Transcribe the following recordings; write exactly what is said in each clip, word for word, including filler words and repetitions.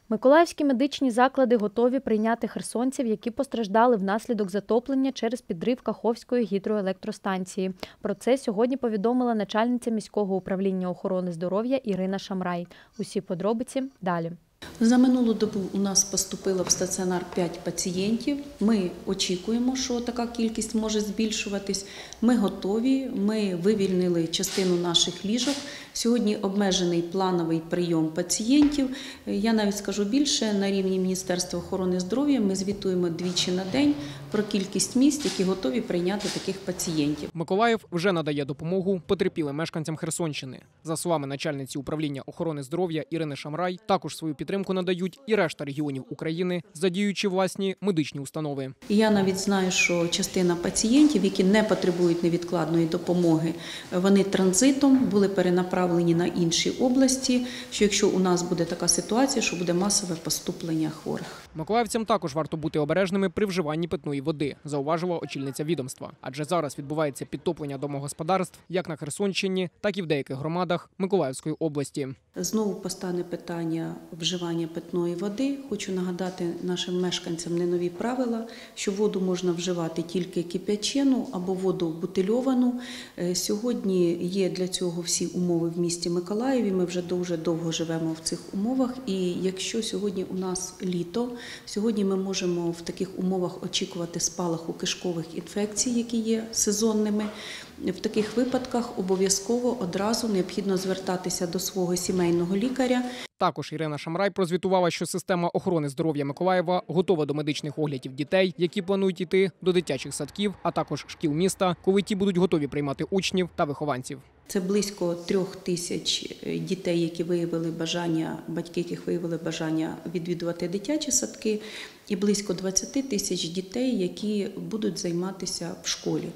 Миколаївські медичні заклади готові прийняти херсонців, які постраждали внаслідок затоплення через підрив Каховської гідроелектростанції. Про це сьогодні повідомила начальниця міського управління охорони здоров'я Ірина Шамрай. Усі подробиці далі. За минулу добу у нас поступило в стаціонар п'ять пацієнтів. Ми очікуємо, що така кількість може збільшуватись. Ми готові, ми вивільнили частину наших ліжок. Сьогодні обмежений плановий прийом пацієнтів. Я навіть скажу більше, на рівні Міністерства охорони здоров'я ми звітуємо двічі на день про кількість місць, які готові прийняти таких пацієнтів. Миколаїв вже надає допомогу потерпілим мешканцям Херсонщини. За словами начальниці управління охорони здоров'я Ірини Шамрай, також свою підтримку надають і решта регіонів України, задіючи власні медичні установи. Я навіть знаю, що частина пацієнтів, які не потребують невідкладної допомоги, вони транзитом були перенаправлені на інші області, що якщо у нас буде така ситуація, що буде масове поступлення хворих. Миколаївцям також варто бути обережними при вживанні питної води, зауважила очільниця відомства. Адже зараз відбувається підтоплення домогосподарств як на Херсонщині, так і в деяких громадах Миколаївської області. Знову постане питання вживання питної води. Хочу нагадати нашим мешканцям не нові правила, що воду можна вживати тільки кип'ячену або воду бутильовану. Сьогодні є для цього всі умови в місті Миколаєві. Ми вже дуже довго живемо в цих умовах. І якщо сьогодні у нас літо, сьогодні ми можемо в таких умовах очікувати спалаху кишкових інфекцій, які є сезонними. В таких випадках обов'язково одразу необхідно звертатися до свого сімейного лікаря. Також Ірина Шамрай прозвітувала, що система охорони здоров'я Миколаєва готова до медичних оглядів дітей, які планують йти до дитячих садків, а також шкіл міста, коли ті будуть готові приймати учнів та вихованців. Це близько трьох тисяч дітей, які виявили бажання, батьки яких виявили бажання відвідувати дитячі садки, і близько двадцяти тисяч дітей, які будуть займатися в школі.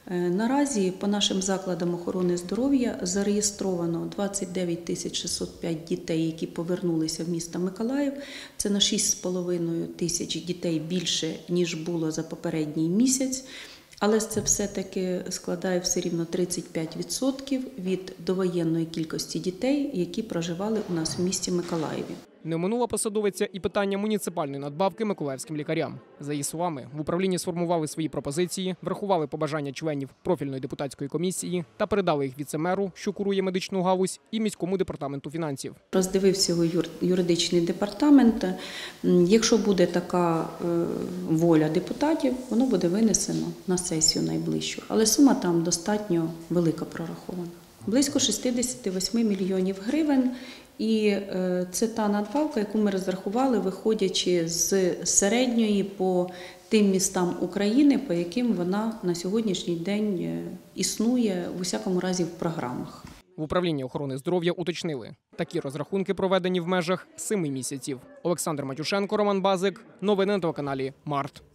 Наразі по нашим закладам охорони здоров'я зареєстровано двадцять дев'ять тисяч шістсот п'ять дітей, які повернулися в місто Миколаїв. Це на шість з половиною тисяч дітей більше, ніж було за попередній місяць. Але це все-таки складає все рівно тридцять п'ять відсотків від довоєнної кількості дітей, які проживали у нас в місті Миколаєві. Не оминула посадовиця і питання муніципальної надбавки миколаївським лікарям. За її словами, в управлінні сформували свої пропозиції, врахували побажання членів профільної депутатської комісії та передали їх віце-меру, що курує медичну галузь, і міському департаменту фінансів. Роздивився його юридичний департамент. Якщо буде така воля депутатів, воно буде винесено на сесію найближчу. Але сума там достатньо велика прорахована. Близько шістдесят вісім мільйонів гривень. І це та надбавка, яку ми розрахували, виходячи з середньої по тим містам України, по яким вона на сьогоднішній день існує, в усякому разі, в програмах. В управлінні охорони здоров'я уточнили, такі розрахунки проведені в межах семи місяців. Олександр Матюшенко, Роман Базик. Новини на телеканалі Март.